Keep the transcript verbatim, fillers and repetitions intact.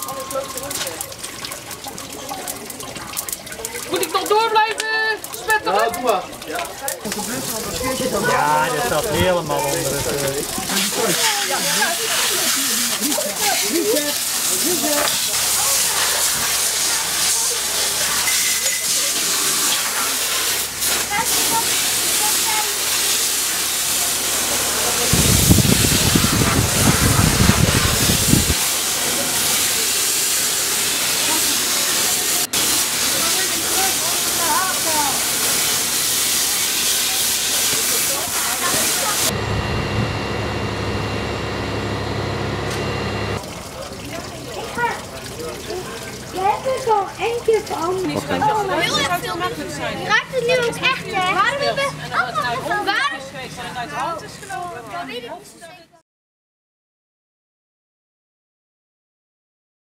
Moet ik nog door blijven spetteren? Ja, doe maar. Ja, dat staat helemaal onder het... Je hebt er al eentje van. Heel erg veel makkelijk zijn. Raakt het nu ook echt, hè? Waarom hebben we... En dan het uit hond is geweest en het uit de hand is gelopen. Dat weet ik niet.